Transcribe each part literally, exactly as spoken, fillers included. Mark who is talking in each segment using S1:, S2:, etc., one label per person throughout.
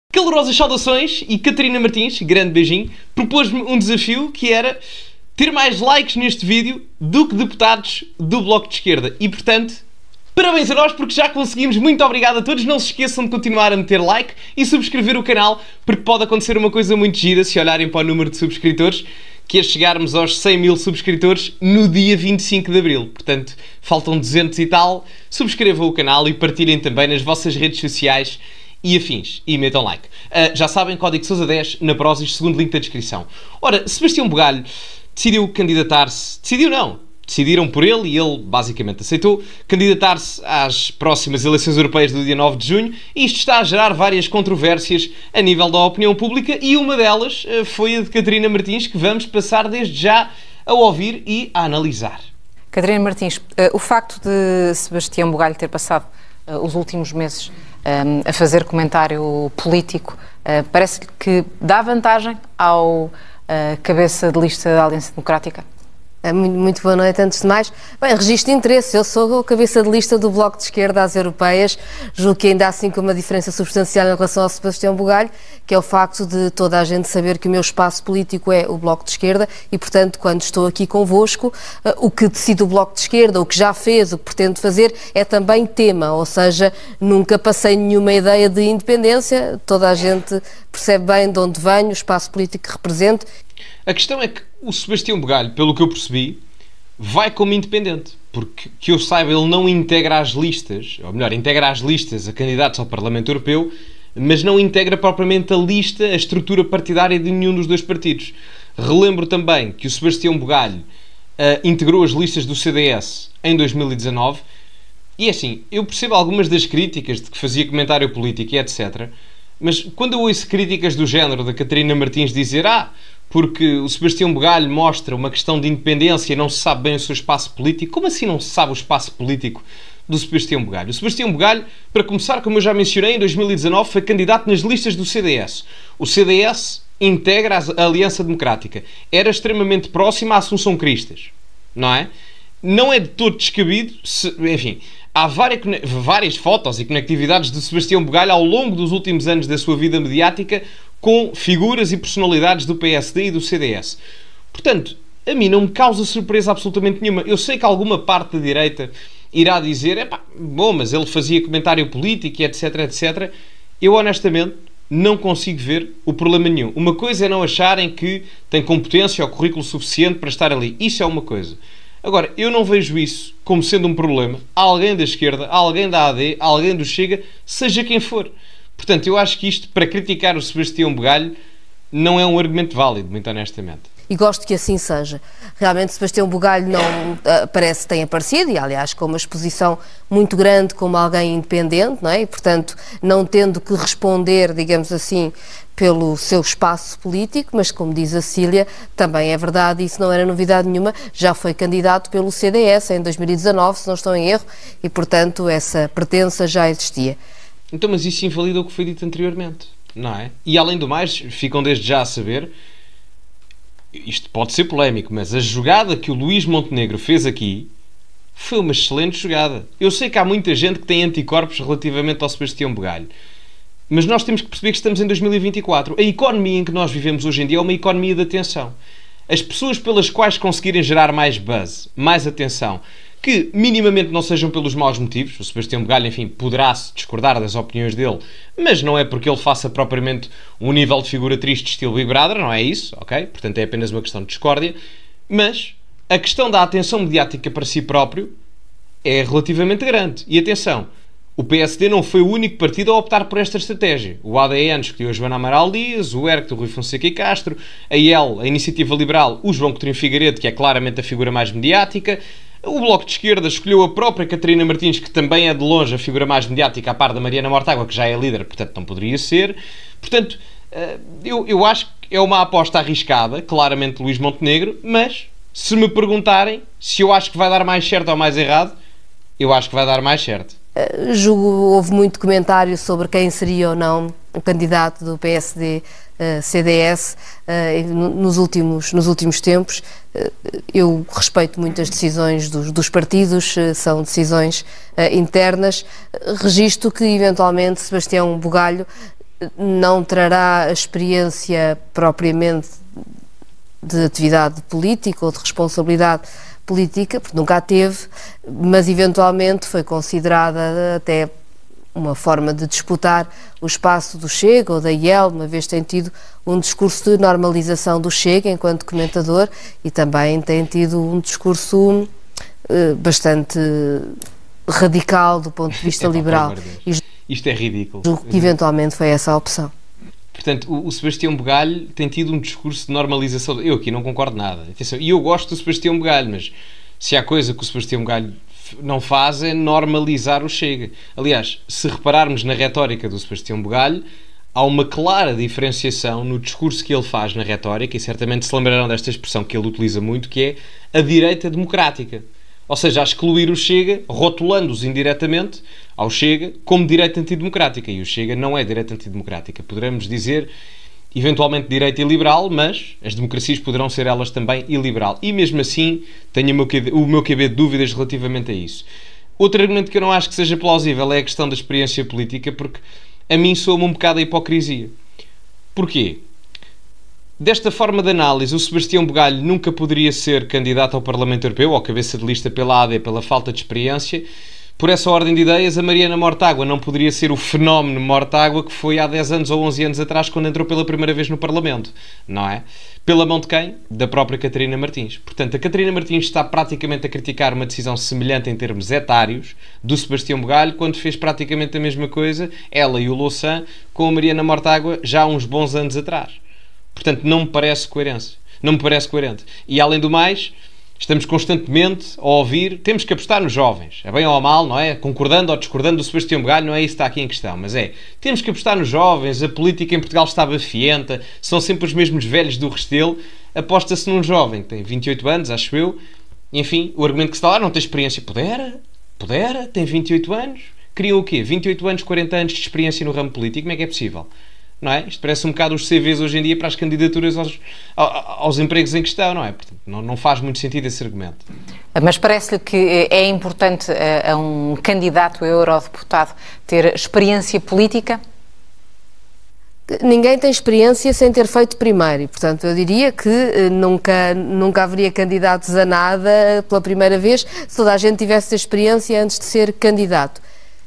S1: Calorosas saudações e Catarina Martins, grande beijinho, propôs-me um desafio que era ter mais likes neste vídeo do que deputados do Bloco de Esquerda. E, portanto, parabéns a nós porque já conseguimos. Muito obrigado a todos. Não se esqueçam de continuar a meter like e subscrever o canal, porque pode acontecer uma coisa muito gira se olharem para o número de subscritores, que é chegarmos aos cem mil subscritores no dia vinte e cinco de Abril. Portanto, faltam duzentos e tal. Subscrevam o canal e partilhem também nas vossas redes sociais e afins, e metam like. Uh, já sabem, código Sousa dez na Prozis, segundo link da descrição. Ora, Sebastião Bugalho decidiu candidatar-se, decidiu não, decidiram por ele e ele basicamente aceitou candidatar-se às próximas eleições europeias do dia nove de junho, e isto está a gerar várias controvérsias a nível da opinião pública, e uma delas uh, foi a de Catarina Martins, que vamos passar desde já a ouvir e a analisar.
S2: Catarina Martins, uh, o facto de Sebastião Bugalho ter passado uh, os últimos meses Um, a fazer comentário político, uh, parece que dá vantagem ao uh, cabeça de lista da Aliança Democrática?
S3: Muito, muito boa noite, antes de mais. Bem, registro de interesse. Eu sou a cabeça de lista do Bloco de Esquerda às europeias. Julgo que ainda há assim com uma diferença substancial em relação ao Sebastião Bugalho, que é o facto de toda a gente saber que o meu espaço político é o Bloco de Esquerda e, portanto, quando estou aqui convosco, uh, o que decide o Bloco de Esquerda, o que já fez, o que pretende fazer, é também tema, ou seja, nunca passei nenhuma ideia de independência. Toda a gente percebe bem de onde venho, o espaço político que represento.
S1: A questão é que o Sebastião Bugalho, pelo que eu percebi, vai como independente. Porque, que eu saiba, ele não integra as listas, ou melhor, integra as listas a candidatos ao Parlamento Europeu, mas não integra propriamente a lista, a estrutura partidária de nenhum dos dois partidos. Relembro também que o Sebastião Bugalho uh, integrou as listas do C D S em dois mil e dezanove, e assim, eu percebo algumas das críticas de que fazia comentário político e etcétera, mas quando eu ouço críticas do género da Catarina Martins dizer ah, porque o Sebastião Bugalho mostra uma questão de independência e não se sabe bem o seu espaço político. Como assim não se sabe o espaço político do Sebastião Bugalho? O Sebastião Bugalho, para começar, como eu já mencionei, em dois mil e dezanove foi candidato nas listas do C D S. O C D S integra a Aliança Democrática. Era extremamente próxima à Assunção Cristas, não é? Não é de todo descabido, se, enfim, há várias, várias fotos e conectividades de Sebastião Bugalho ao longo dos últimos anos da sua vida mediática com figuras e personalidades do P S D e do C D S. Portanto, a mim não me causa surpresa absolutamente nenhuma. Eu sei que alguma parte da direita irá dizer, epá, bom, mas ele fazia comentário político e etc, etcétera. Eu, honestamente, não consigo ver o problema nenhum. Uma coisa é não acharem que tem competência ou currículo suficiente para estar ali. Isso é uma coisa. Agora, eu não vejo isso como sendo um problema a alguém da esquerda, a alguém da A D, a alguém do Chega, seja quem for. Portanto, eu acho que isto, para criticar o Sebastião Bugalho, não é um argumento válido, muito honestamente.
S3: E gosto que assim seja. Realmente Sebastião Bugalho não uh, parece que tem aparecido, e aliás com uma exposição muito grande como alguém independente, não é? E, portanto, não tendo que responder, digamos assim, pelo seu espaço político, mas como diz a Cília, também é verdade, isso não era novidade nenhuma, já foi candidato pelo C D S em dois mil e dezanove, se não estou em erro, e portanto essa pertença já existia.
S1: Então, mas isso invalida o que foi dito anteriormente, não é? E além do mais, ficam desde já a saber, isto pode ser polémico, mas a jogada que o Luís Montenegro fez aqui foi uma excelente jogada. Eu sei que há muita gente que tem anticorpos relativamente ao Sebastião Bugalho, mas nós temos que perceber que estamos em dois mil e vinte e quatro. A economia em que nós vivemos hoje em dia é uma economia de atenção. As pessoas pelas quais conseguirem gerar mais buzz, mais atenção, que minimamente não sejam pelos maus motivos, o Sebastião Bugalho, enfim, poderá-se discordar das opiniões dele, mas não é porque ele faça propriamente um nível de figura triste estilo Big Brother, não é isso, ok? Portanto é apenas uma questão de discórdia, mas a questão da atenção mediática para si próprio é relativamente grande. E atenção, o P S D não foi o único partido a optar por esta estratégia. O A D N escolheu a Joana Amaral Dias, o E R C, o Rui Fonseca e Castro, a I L, a Iniciativa Liberal, o João Coutinho Figueiredo, que é claramente a figura mais mediática. O Bloco de Esquerda escolheu a própria Catarina Martins, que também é de longe a figura mais mediática, a par da Mariana Mortágua, que já é líder, portanto não poderia ser. Portanto, eu, eu acho que é uma aposta arriscada, claramente Luís Montenegro, mas se me perguntarem se eu acho que vai dar mais certo ou mais errado, eu acho que vai dar mais certo.
S3: Uh, julgo, houve muito comentário sobre quem seria ou não o candidato do P S D uh, C D S uh, nos, últimos, nos últimos tempos. Uh, eu respeito muito as decisões dos, dos partidos, uh, são decisões uh, internas. Uh, registro que, eventualmente, Sebastião Bugalho não trará a experiência propriamente de atividade política ou de responsabilidade política, porque nunca a teve, mas eventualmente foi considerada até uma forma de disputar o espaço do Chega ou da I E L, uma vez tem tido um discurso de normalização do Chega enquanto comentador e também tem tido um discurso eh, bastante radical do ponto de vista é, liberal. E
S1: isto é ridículo.
S3: Julgo que eventualmente foi essa a opção.
S1: Portanto, o, o Sebastião Bugalho tem tido um discurso de normalização. Eu aqui não concordo nada. Atenção, e eu gosto do Sebastião Bugalho, mas se há coisa que o Sebastião Bugalho não faz é normalizar o Chega. Aliás, se repararmos na retórica do Sebastião Bugalho, há uma clara diferenciação no discurso que ele faz na retórica, e certamente se lembrarão desta expressão que ele utiliza muito, que é a direita democrática. Ou seja, a excluir o Chega, rotulando-os indiretamente ao Chega como direita antidemocrática. E o Chega não é direita antidemocrática. Poderemos dizer, eventualmente, direita iliberal, mas as democracias poderão ser elas também iliberal. E mesmo assim, tenho o meu quê, o meu quê de dúvidas relativamente a isso. Outro argumento que eu não acho que seja plausível é a questão da experiência política, porque a mim soa-me um bocado a hipocrisia. Porquê? Desta forma de análise, o Sebastião Bugalho nunca poderia ser candidato ao Parlamento Europeu, ou cabeça de lista pela A D, pela falta de experiência. Por essa ordem de ideias, a Mariana Mortágua não poderia ser o fenómeno Mortágua que foi há dez anos ou onze anos atrás, quando entrou pela primeira vez no Parlamento, não é? Pela mão de quem? Da própria Catarina Martins. Portanto, a Catarina Martins está praticamente a criticar uma decisão semelhante em termos etários do Sebastião Bugalho, quando fez praticamente a mesma coisa, ela e o Louçã, com a Mariana Mortágua já há uns bons anos atrás. Portanto, não me parece coerência. Não me parece coerente. E, além do mais, estamos constantemente a ouvir, temos que apostar nos jovens. É bem ou mal, não é? Concordando ou discordando do Sebastião Bugalho, não é isso que está aqui em questão. Mas é, temos que apostar nos jovens, a política em Portugal está bafienta, são sempre os mesmos velhos do Restelo. Aposta-se num jovem que tem vinte e oito anos, acho eu. Enfim, o argumento que se dá lá, não tem experiência. Pudera, pudera, tem vinte e oito anos. Queriam o quê? vinte e oito anos, quarenta anos de experiência no ramo político. Como é que é possível? Não é? Isto parece um bocado os C Vs hoje em dia para as candidaturas aos, aos empregos em questão, não é? Portanto, não, não faz muito sentido esse argumento.
S2: Mas parece-lhe que é importante a, a um candidato a eurodeputado ter experiência política?
S3: Ninguém tem experiência sem ter feito primeiro e, portanto, eu diria que nunca, nunca haveria candidatos a nada pela primeira vez se toda a gente tivesse experiência antes de ser candidato.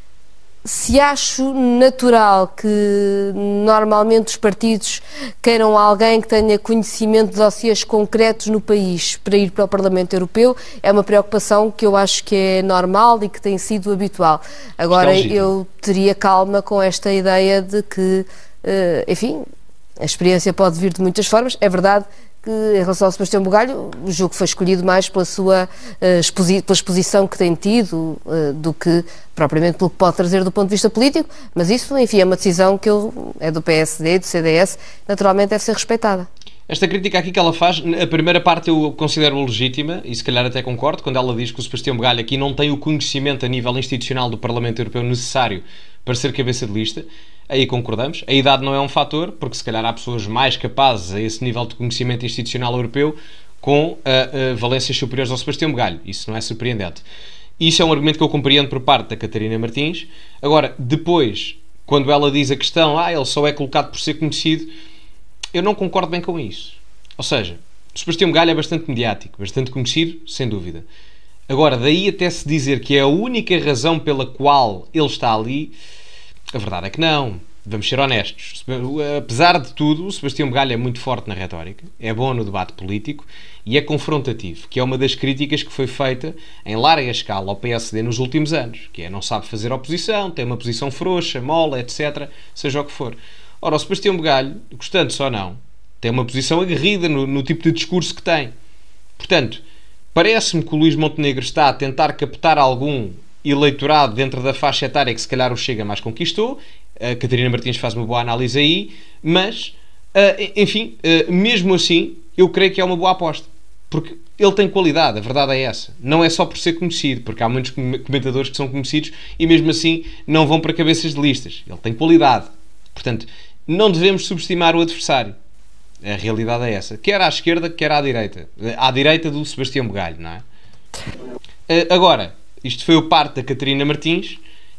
S3: Se acho natural que normalmente os partidos queiram alguém que tenha conhecimento de dossiês concretos no país para ir para o Parlamento Europeu, é uma preocupação que eu acho que é normal e que tem sido habitual. Agora, eu teria calma com esta ideia de que, enfim, a experiência pode vir de muitas formas. É verdade que, em relação ao Sebastião Bugalho, o julgo que foi escolhido mais pela sua uh, exposi pela exposição que tem tido uh, do que propriamente pelo que pode trazer do ponto de vista político, mas isso, enfim, é uma decisão que eu, é do P S D, do C D S, naturalmente deve ser respeitada.
S1: Esta crítica aqui que ela faz, a primeira parte eu considero legítima e se calhar até concordo, quando ela diz que o Sebastião Bugalho aqui não tem o conhecimento a nível institucional do Parlamento Europeu necessário para ser cabeça de lista. Aí concordamos. A idade não é um fator, porque se calhar há pessoas mais capazes a esse nível de conhecimento institucional europeu com uh, uh, valências superiores ao Sebastião Bugalho. Isso não é surpreendente. Isso é um argumento que eu compreendo por parte da Catarina Martins. Agora, depois, quando ela diz a questão, ah, ele só é colocado por ser conhecido, eu não concordo bem com isso. Ou seja, o Sebastião Bugalho é bastante mediático, bastante conhecido, sem dúvida. Agora, daí até se dizer que é a única razão pela qual ele está ali, a verdade é que não. Vamos ser honestos. Apesar de tudo, o Sebastião Bugalho é muito forte na retórica, é bom no debate político e é confrontativo, que é uma das críticas que foi feita em larga escala ao P S D nos últimos anos, que é não sabe fazer oposição, tem uma posição frouxa, mola, etcétera, seja o que for. Ora, o Sebastião Bugalho, gostando-se ou não, tem uma posição aguerrida no, no tipo de discurso que tem. Portanto, parece-me que o Luís Montenegro está a tentar captar algum eleitorado dentro da faixa etária que se calhar o Chega mais conquistou. A Catarina Martins faz uma boa análise aí, mas, enfim, mesmo assim, eu creio que é uma boa aposta. Porque ele tem qualidade, a verdade é essa. Não é só por ser conhecido, porque há muitos comentadores que são conhecidos e mesmo assim não vão para cabeças de listas. Ele tem qualidade. Portanto, não devemos subestimar o adversário. A realidade é essa. Quer à esquerda, quer à direita. À direita do Sebastião Bugalho, não é? Agora, isto foi o parte da Catarina Martins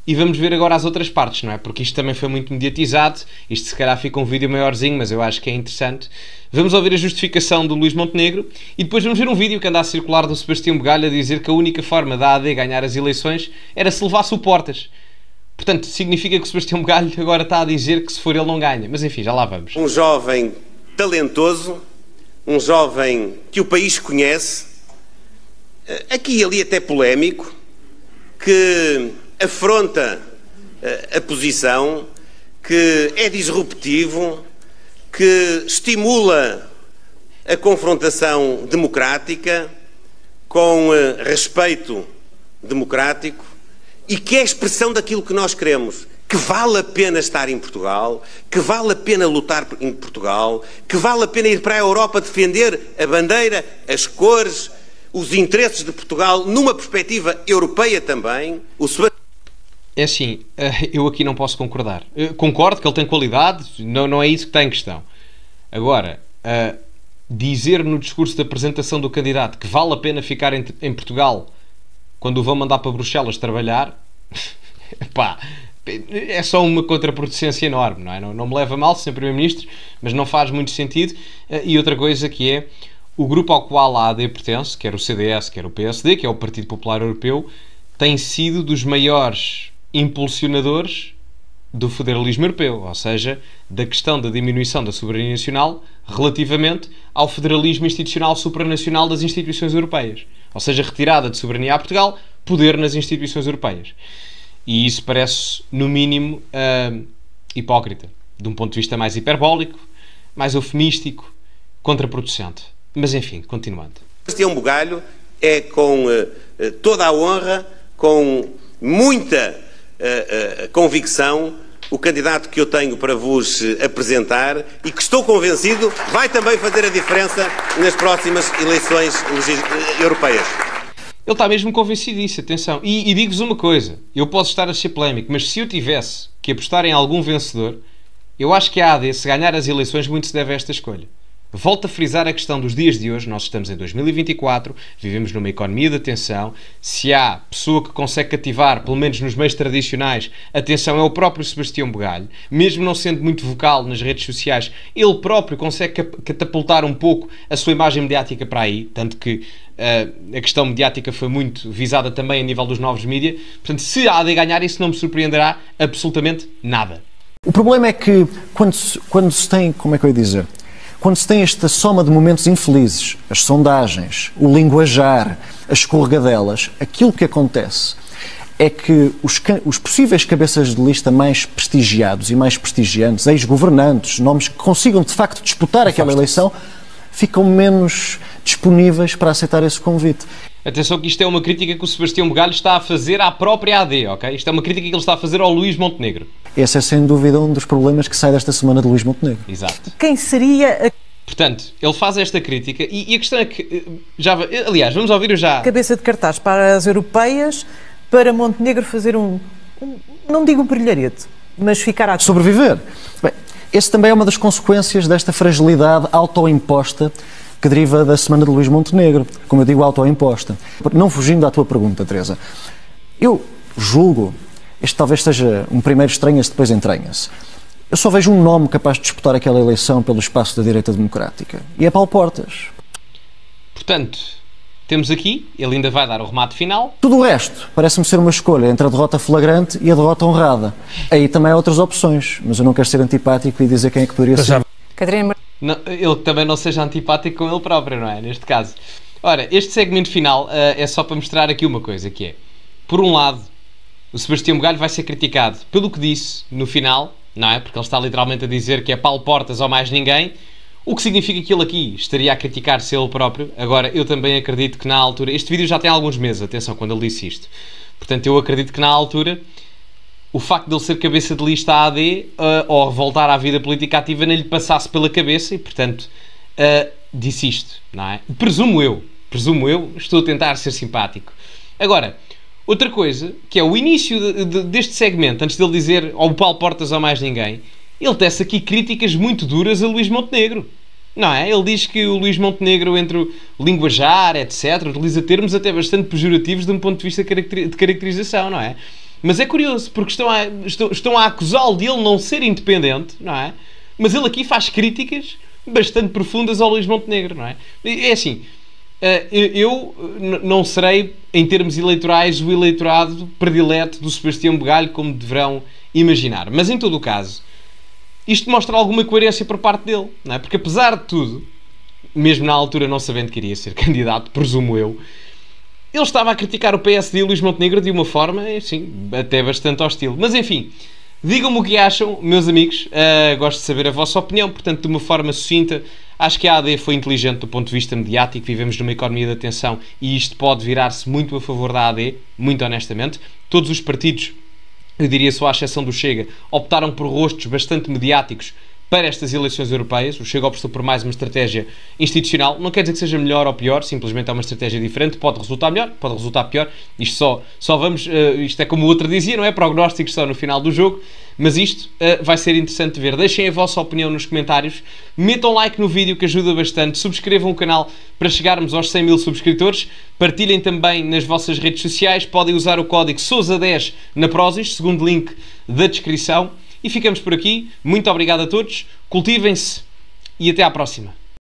S1: E vamos ver agora as outras partes, não é? Porque isto também foi muito mediatizado. Isto se calhar fica um vídeo maiorzinho, mas eu acho que é interessante. Vamos ouvir a justificação do Luís Montenegro e depois vamos ver um vídeo que anda a circular do Sebastião Bugalho a dizer que a única forma da A D ganhar as eleições era se levasse o Portas. Portanto, significa que o Sebastião Bugalho agora está a dizer que se for ele não ganha. Mas enfim, já lá vamos.
S4: Um jovem talentoso, um jovem que o país conhece, aqui e ali até polémico, que afronta a posição, que é disruptivo, que estimula a confrontação democrática com respeito democrático e que é a expressão daquilo que nós queremos, que vale a pena estar em Portugal, que vale a pena lutar em Portugal, que vale a pena ir para a Europa defender a bandeira, as cores, os interesses de Portugal numa perspectiva europeia também. O
S1: É assim, eu aqui não posso concordar. Eu concordo que ele tem qualidade, não, não é isso que está em questão. Agora, uh, dizer no discurso de apresentação do candidato que vale a pena ficar em, em Portugal quando o vão mandar para Bruxelas trabalhar, pá, é só uma contraproducência enorme, não é? Não, não me leva mal ser Primeiro-Ministro, mas não faz muito sentido. Uh, e outra coisa que é, o grupo ao qual a A D pertence, quer o C D S, quer o P S D, que é o Partido Popular Europeu, tem sido dos maiores impulsionadores do federalismo europeu, ou seja, da questão da diminuição da soberania nacional relativamente ao federalismo institucional supranacional das instituições europeias. Ou seja, retirada de soberania a Portugal, poder nas instituições europeias. E isso parece, no mínimo, uh, hipócrita, de um ponto de vista mais hiperbólico, mais eufemístico, contraproducente. Mas enfim, continuando.
S4: Sebastião Bugalho é com uh, toda a honra, com muita uh, uh, convicção, o candidato que eu tenho para vos apresentar e que estou convencido vai também fazer a diferença nas próximas eleições europeias.
S1: Ele está mesmo convencido disso, atenção. E, e digo-vos uma coisa, eu posso estar a ser polémico, mas se eu tivesse que apostar em algum vencedor, eu acho que a A D, se ganhar as eleições, muito se deve a esta escolha. Volto a frisar a questão dos dias de hoje. Nós estamos em dois mil e vinte e quatro, vivemos numa economia de atenção. Se há pessoa que consegue cativar, pelo menos nos meios tradicionais, atenção, é o próprio Sebastião Bugalho. Mesmo não sendo muito vocal nas redes sociais, ele próprio consegue catapultar um pouco a sua imagem mediática para aí, tanto que uh, a questão mediática foi muito visada também a nível dos novos mídias. Portanto, se a A D ganhar, isso não me surpreenderá absolutamente nada.
S5: O problema é que quando se, quando se tem, como é que eu ia dizer... Quando se tem esta soma de momentos infelizes, as sondagens, o linguajar, as escorregadelas, aquilo que acontece é que os, os possíveis cabeças de lista mais prestigiados e mais prestigiantes, ex-governantes, nomes que consigam de facto disputar aquela eleição, ficam menos disponíveis para aceitar esse convite.
S1: Atenção que isto é uma crítica que o Sebastião Bugalho está a fazer à própria A D, ok? Isto é uma crítica que ele está a fazer ao Luís Montenegro.
S5: Esse é sem dúvida um dos problemas que sai desta semana de Luís Montenegro.
S1: Exato.
S6: Quem seria a...
S1: Portanto, ele faz esta crítica e, e a questão é que, já, aliás, vamos ouvir já...
S6: cabeça de cartaz para as europeias, para Montenegro fazer um, um não digo um brilharete, mas ficar a...
S5: Sobreviver. Bem, esse também é uma das consequências desta fragilidade autoimposta que deriva da semana de Luís Montenegro, como eu digo, autoimposta. Não fugindo à tua pergunta, Teresa, eu julgo, este talvez seja um primeiro estranha-se, depois entranha-se, eu só vejo um nome capaz de disputar aquela eleição pelo espaço da direita democrática, e é Paulo Portas.
S1: Portanto, temos aqui, ele ainda vai dar o remate final.
S5: Tudo o resto parece-me ser uma escolha entre a derrota flagrante e a derrota honrada. Aí também há outras opções, mas eu não quero ser antipático e dizer quem é que poderia ser.
S2: Catarina...
S1: Não, ele também não seja antipático com ele próprio, não é? Neste caso. Ora, este segmento final uh, é só para mostrar aqui uma coisa, que é, por um lado, o Sebastião Bugalho vai ser criticado pelo que disse no final, não é? Porque ele está literalmente a dizer que é Paulo Portas ou mais ninguém, o que significa que ele aqui estaria a criticar-se ele próprio. Agora, eu também acredito que na altura... Este vídeo já tem alguns meses, atenção, quando ele disse isto. Portanto, eu acredito que na altura... o facto de ele ser cabeça de lista A D uh, ou voltar à vida política ativa não lhe passasse pela cabeça e, portanto, uh, disse isto, não é? Presumo eu, presumo eu, estou a tentar ser simpático. Agora, outra coisa, que é o início de, de, deste segmento, antes dele dizer ou o Paulo Portas ou mais ninguém, ele tece aqui críticas muito duras a Luís Montenegro, não é? Ele diz que o Luís Montenegro, entre o linguajar, etcétera, utiliza termos até bastante pejorativos de um ponto de vista de caracterização, não é? Mas é curioso, porque estão a, estão, estão a acusá-lo de ele não ser independente, não é? Mas ele aqui faz críticas bastante profundas ao Luís Montenegro, não é? É assim, eu não serei, em termos eleitorais, o eleitorado predileto do Sebastião Bugalho, como deverão imaginar. Mas, em todo o caso, isto mostra alguma coerência por parte dele, não é? Porque, apesar de tudo, mesmo na altura não sabendo que iria ser candidato, presumo eu, ele estava a criticar o P S D e o Luís Montenegro de uma forma, assim, até bastante hostil. Mas, enfim, digam-me o que acham, meus amigos. Uh, gosto de saber a vossa opinião. Portanto, de uma forma sucinta, acho que a A D foi inteligente do ponto de vista mediático. Vivemos numa economia de atenção e isto pode virar-se muito a favor da A D, muito honestamente. Todos os partidos, eu diria só à exceção do Chega, optaram por rostos bastante mediáticos para estas eleições europeias. O Chega optou por mais uma estratégia institucional. Não quer dizer que seja melhor ou pior, simplesmente é uma estratégia diferente. Pode resultar melhor, pode resultar pior. Isto só, só vamos... Uh, isto é como o outro dizia, não é? Prognósticos só no final do jogo. Mas isto uh, vai ser interessante de ver. Deixem a vossa opinião nos comentários. Metam like no vídeo, que ajuda bastante. Subscrevam o canal para chegarmos aos cem mil subscritores. Partilhem também nas vossas redes sociais. Podem usar o código Sousa dez na Prozis, segundo link da descrição. E ficamos por aqui. Muito obrigado a todos. Cultivem-se e até à próxima.